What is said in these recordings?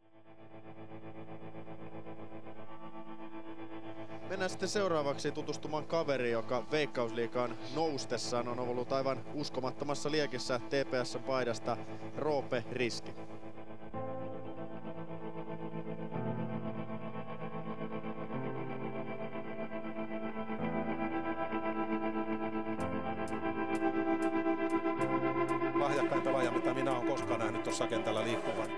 Mennään sitten seuraavaksi tutustumaan kaveriin, joka Veikkausliigaan noustessaan on ollut aivan uskomattomassa liekissä TPS:n paidasta, Roope Riski. Lahjakkain pelaaja, mitä minä olen koskaan nähnyt tuossa kentällä liikkuvan.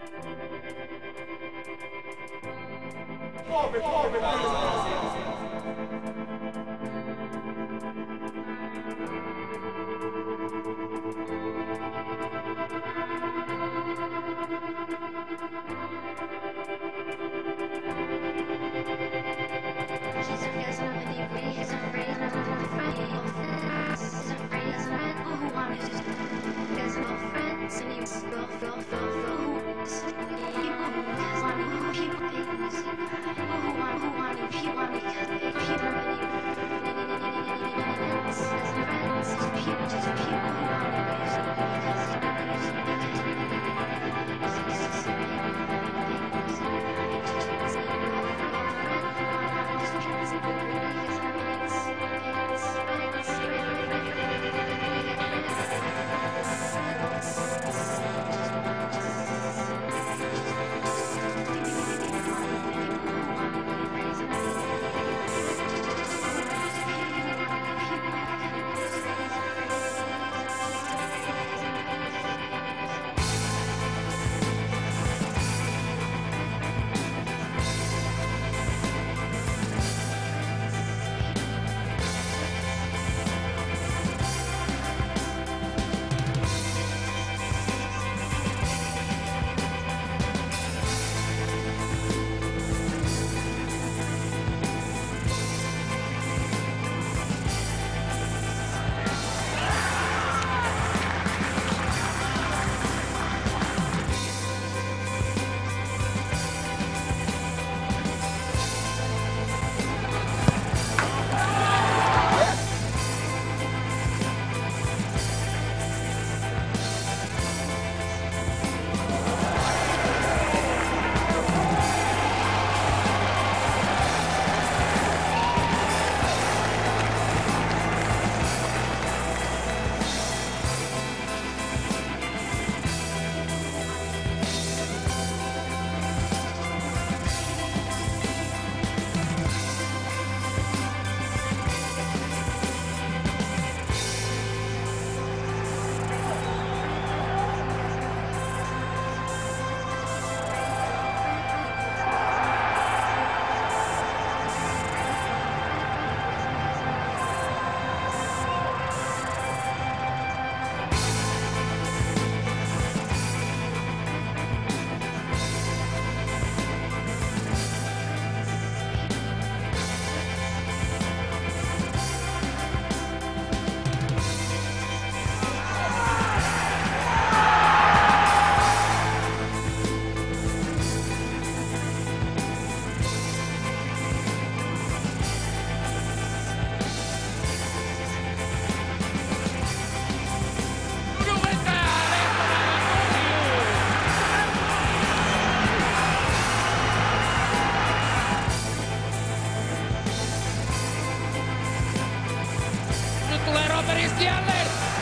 Riski jälleen.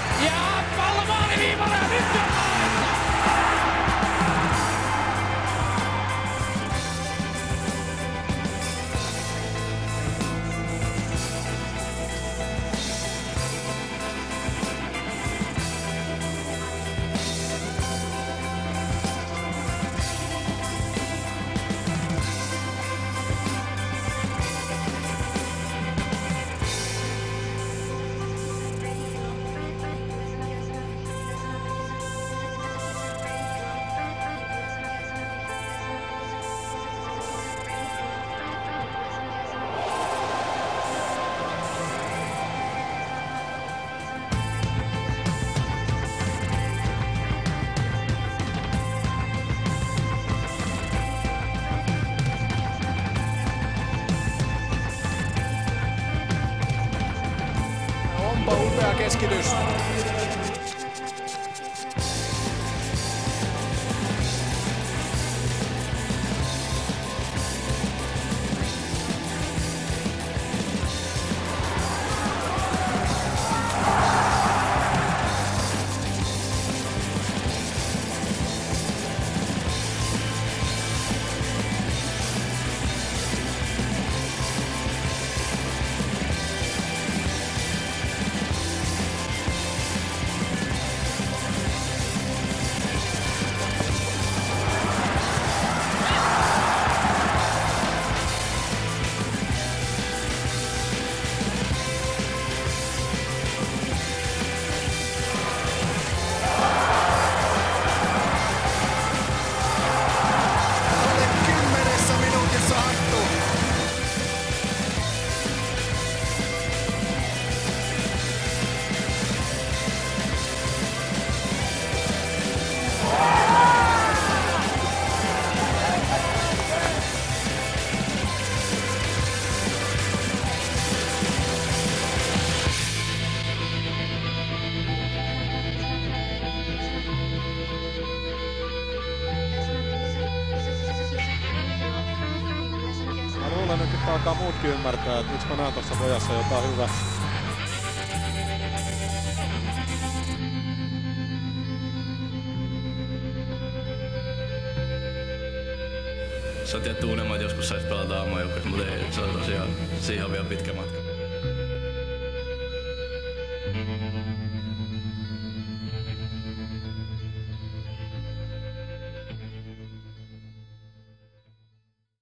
Ja pallo maaliviivalle ja nyt on maalissa. Upea keskitys. kohta alkaa muutkin ymmärtää, että miksi mä näen tuossa pojassa jotain hyvää. Se on tietty unelma, että joskus saisi pelata aamujoukkueessa, mutta ei, se on tosiaan siihen on vielä pitkä matka.